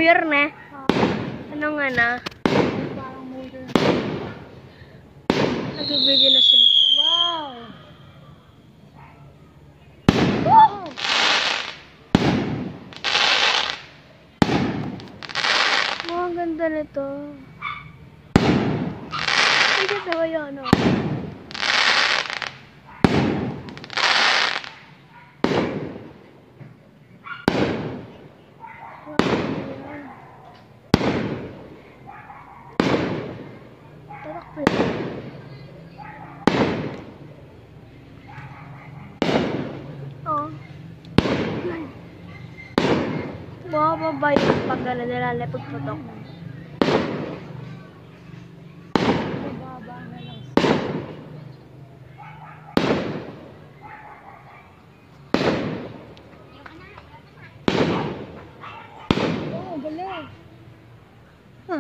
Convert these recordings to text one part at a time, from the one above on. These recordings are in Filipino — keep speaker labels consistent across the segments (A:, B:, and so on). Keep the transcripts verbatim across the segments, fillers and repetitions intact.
A: Year na. Ano nga na?
B: Parang modern.
A: Nagbibigay na sila.
B: Wow!
A: Woo! Oh, ang ganda nito. Ang ganda ba yun, ano? Oh. Bababay pag gano'n nilalapag putok.
B: Mababa na lang. Oh, galing. Huh.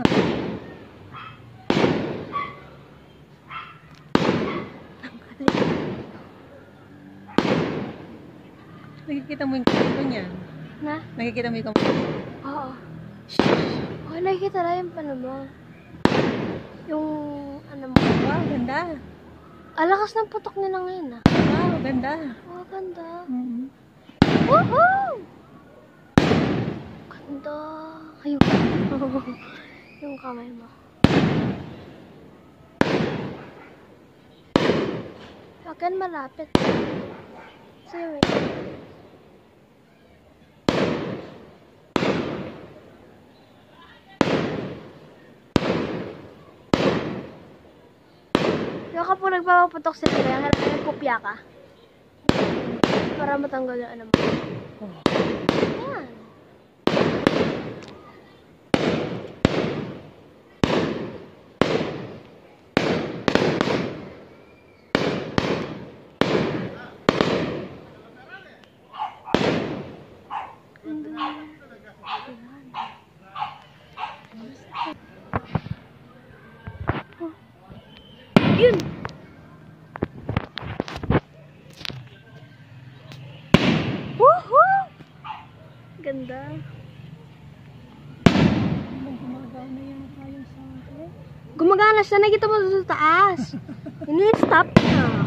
B: Nakikita mo yung kamay niya?
A: Na?
B: Nakikita mo yung kamay?
A: Oo. Oh, nakikita na yung ano mo. Yung ano mo.
B: Wow, ganda.
A: Alakas ng putok nila ngayon ah.
B: Wow, ganda.
A: Oh, ganda.
B: Mm-hmm.
A: Woohoo! Ganda. Ayun. Yung kamay mo. Akin malapit. Sige, wait. Yung kapag nagpapaputok sila, kaya kailangan kopya ka. Para matanggal yung ano mo. Yan. Yun! Woohoo! Ganda.
B: Gumagana yung kayong sa akin.
A: Gumagana siya. Nakita mo sa taas. Ini-stop na.